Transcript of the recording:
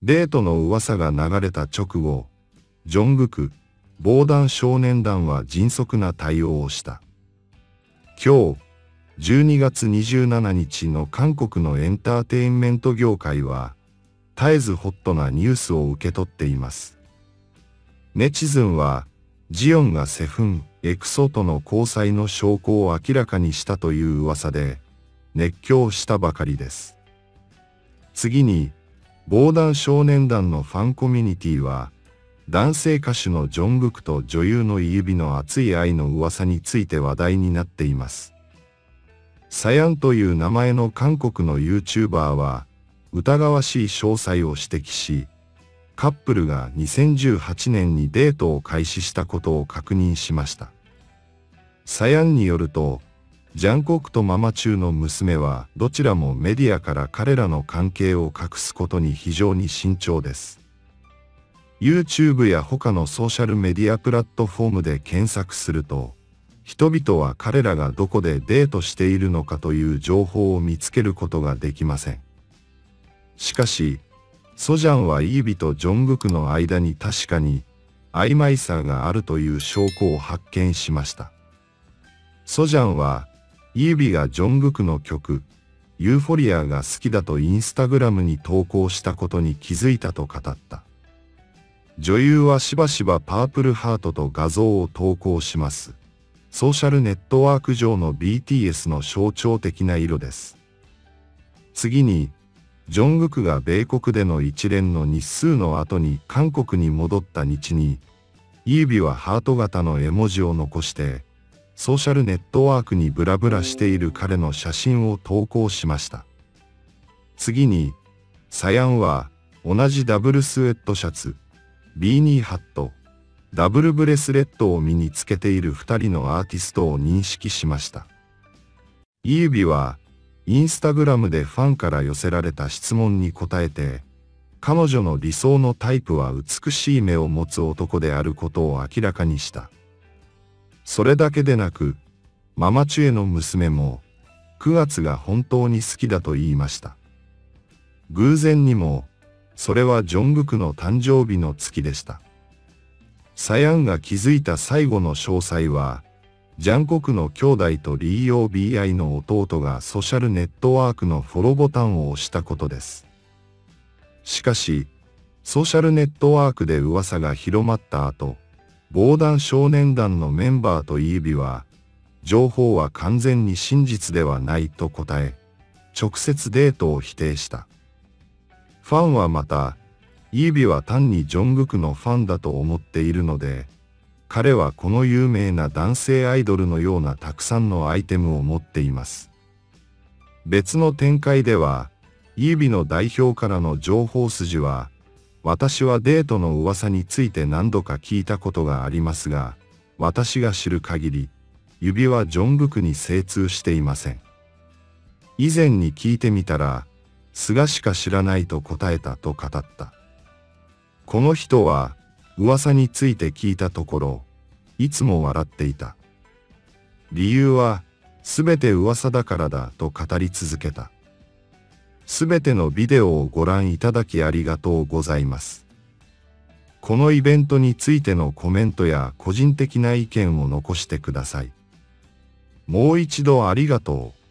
デートの噂が流れた直後、ジョングク、防弾少年団は迅速な対応をした。今日、12月27日の韓国のエンターテインメント業界は、絶えずホットなニュースを受け取っています。ネチズンは、ジヨンがセフン、エクソとの交際の証拠を明らかにしたという噂で、熱狂したばかりです。次に、防弾少年団のファンコミュニティは、男性歌手のジョングクと女優のイユビの熱い愛の噂について話題になっています。サヤンという名前の韓国の YouTuber は、疑わしい詳細を指摘し、カップルが2018年にデートを開始したことを確認しました。サヤンによると、ジャンコクとママチューの娘はどちらもメディアから彼らの関係を隠すことに非常に慎重です。YouTube や他のソーシャルメディアプラットフォームで検索すると、人々は彼らがどこでデートしているのかという情報を見つけることができません。しかし、ソジャンはイユビとジョングクの間に確かに曖昧さがあるという証拠を発見しました。ソジャンは、イユビがジョングクの曲、ユーフォリアが好きだとインスタグラムに投稿したことに気づいたと語った。女優はしばしばパープルハートと画像を投稿します。ソーシャルネットワーク上の BTS の象徴的な色です。次に、ジョングクが米国での一連の日数の後に韓国に戻った日に、イユビはハート型の絵文字を残して、ソーシャルネットワークにブラブラしている彼の写真を投稿しました。次に、サヤンは同じダブルスウェットシャツ、ビーニーハット、ダブルブレスレットを身につけている2人のアーティストを認識しました。イユビは、インスタグラムでファンから寄せられた質問に答えて、彼女の理想のタイプは美しい目を持つ男であることを明らかにした。それだけでなく、ママチュエの娘も、9月が本当に好きだと言いました。偶然にも、それはジョングクの誕生日の月でした。サヤンが気づいた最後の詳細は、ジャンコクの兄弟とリーヨー BI の弟がソーシャルネットワークのフォローボタンを押したことです。しかし、ソーシャルネットワークで噂が広まった後、防弾少年団のメンバーとイユビは、情報は完全に真実ではないと答え、直接デートを否定した。ファンはまた、イユビは単にジョングクのファンだと思っているので、彼はこの有名な男性アイドルのようなたくさんのアイテムを持っています。別の展開では、イユビの代表からの情報筋は、私はデートの噂について何度か聞いたことがありますが、私が知る限り、指はジョングクに精通していません。以前に聞いてみたら、菅しか知らないと答えたと語った。この人は、噂について聞いたところ、いつも笑っていた。理由は、すべて噂だからだと語り続けた。すべてのビデオをご覧いただきありがとうございます。このイベントについてのコメントや個人的な意見を残してください。もう一度ありがとう。